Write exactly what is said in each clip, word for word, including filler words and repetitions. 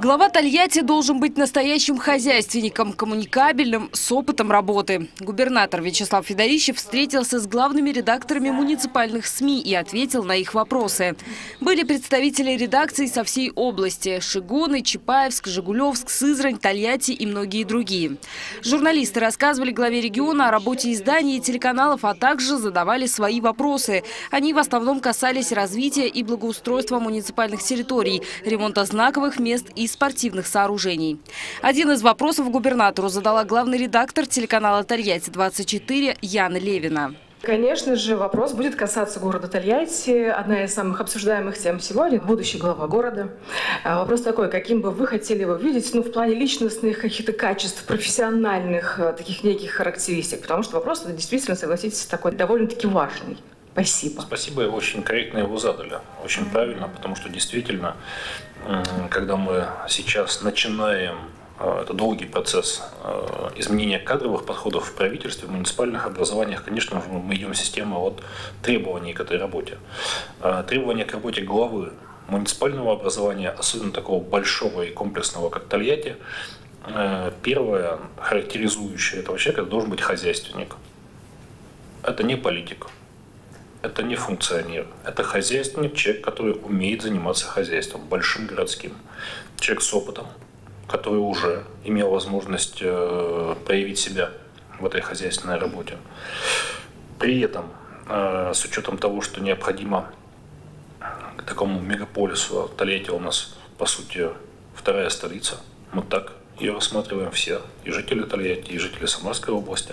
Глава Тольятти должен быть настоящим хозяйственником, коммуникабельным, с опытом работы. Губернатор Вячеслав Федорищев встретился с главными редакторами муниципальных СМИ и ответил на их вопросы. Были представители редакций со всей области – Шигоны, Чапаевск, Жигулевск, Сызрань, Тольятти и многие другие. Журналисты рассказывали главе региона о работе изданий и телеканалов, а также задавали свои вопросы. Они в основном касались развития и благоустройства муниципальных территорий, ремонта знаковых мест и спортивных сооружений. Один из вопросов губернатору задала главный редактор телеканала «Тольятти двадцать четыре» Яна Левина. Конечно же, вопрос будет касаться города Тольятти. Одна из самых обсуждаемых тем сегодня – будущий глава города. Вопрос такой: каким бы вы хотели его видеть, ну, в плане личностных каких-то качеств, профессиональных таких неких характеристик? Потому что вопрос, действительно, согласитесь, такой довольно-таки важный. Спасибо. Спасибо, и очень корректно его задали. Очень mm-hmm. правильно, потому что действительно, когда мы сейчас начинаем, это долгий процесс изменения кадровых подходов в правительстве, в муниципальных образованиях, конечно же, мы идем в систему от требований к этой работе. Требования к работе главы муниципального образования, особенно такого большого и комплексного, как Тольятти, первое, характеризующее этого человека, должен быть хозяйственник. Это не политик. Это не функционер, это хозяйственник, человек, который умеет заниматься хозяйством, большим городским. Человек с опытом, который уже имел возможность э, проявить себя в этой хозяйственной работе. При этом, э, с учетом того, что необходимо к такому мегаполису, Тольятти у нас, по сути, вторая столица, мы так ее рассматриваем все, и жители Тольятти, и жители Самарской области.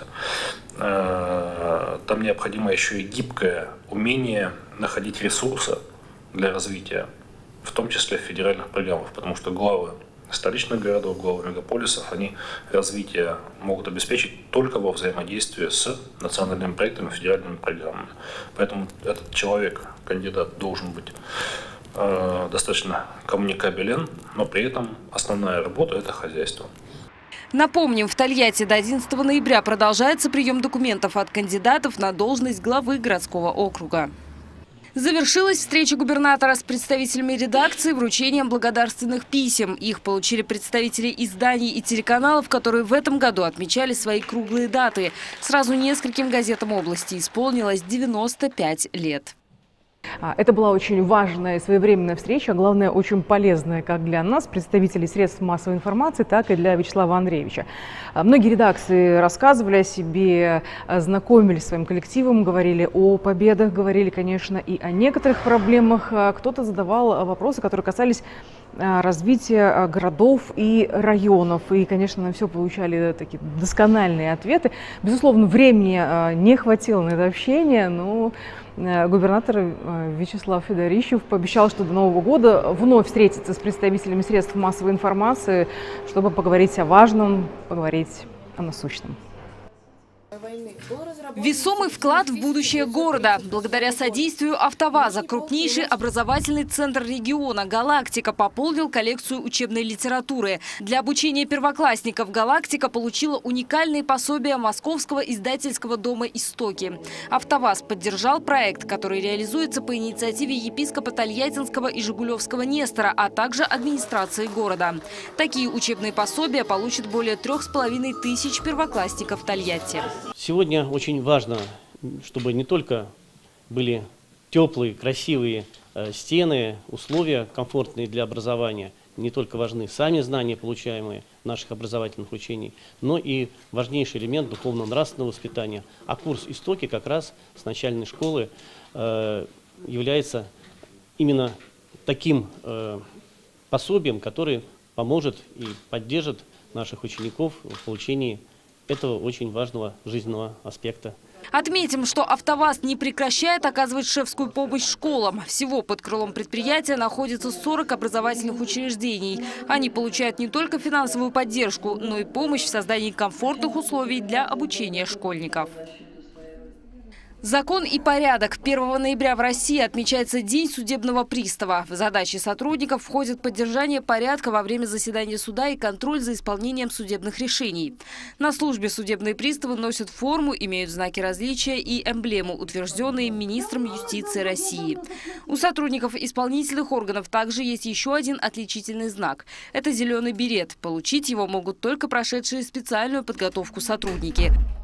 Там необходимо еще и гибкое умение находить ресурсы для развития, в том числе в федеральных программах, потому что главы столичных городов, главы мегаполисов, они развитие могут обеспечить только во взаимодействии с национальными проектами, федеральными программами. Поэтому этот человек, кандидат, должен быть э, достаточно коммуникабелен, но при этом основная работа – это хозяйство. Напомним, в Тольятти до одиннадцатого ноября продолжается прием документов от кандидатов на должность главы городского округа. Завершилась встреча губернатора с представителями редакции вручением благодарственных писем. Их получили представители изданий и телеканалов, которые в этом году отмечали свои круглые даты. Сразу нескольким газетам области исполнилось девяносто пять лет. Это была очень важная и своевременная встреча, а главное, очень полезная как для нас, представителей средств массовой информации, так и для Вячеслава Андреевича. Многие редакции рассказывали о себе, знакомились с своим коллективом, говорили о победах, говорили, конечно, и о некоторых проблемах. Кто-то задавал вопросы, которые касались развития городов и районов. И, конечно, на все получали такие доскональные ответы. Безусловно, времени не хватило на это общение, но губернатор Вячеслав Федорищев пообещал, что до Нового года вновь встретится с представителями средств массовой информации, чтобы поговорить о важном, поговорить о насущном. Весомый вклад в будущее города. Благодаря содействию «АвтоВАЗа» крупнейший образовательный центр региона «Галактика» пополнил коллекцию учебной литературы. Для обучения первоклассников «Галактика» получила уникальные пособия Московского издательского дома «Истоки». «АвтоВАЗ» поддержал проект, который реализуется по инициативе епископа Тольяттинского и Жигулевского Нестора, а также администрации города. Такие учебные пособия получат более трех с половиной тысяч первоклассников Тольятти. Сегодня очень важно, чтобы не только были теплые, красивые э, стены, условия комфортные для образования, не только важны сами знания, получаемые в наших образовательных учениях, но и важнейший элемент духовно-нравственного воспитания. А курс «Истоки» как раз с начальной школы э, является именно таким э, пособием, который поможет и поддержит наших учеников в получении этого очень важного жизненного аспекта. Отметим, что «АвтоВАЗ» не прекращает оказывать шефскую помощь школам. Всего под крылом предприятия находится сорок образовательных учреждений. Они получают не только финансовую поддержку, но и помощь в создании комфортных условий для обучения школьников. Закон и порядок. первого ноября в России отмечается День судебного пристава. В задачи сотрудников входит поддержание порядка во время заседания суда и контроль за исполнением судебных решений. На службе судебные приставы носят форму, имеют знаки различия и эмблему, утвержденные министром юстиции России. У сотрудников исполнительных органов также есть еще один отличительный знак. Это зеленый берет. Получить его могут только прошедшие специальную подготовку сотрудники.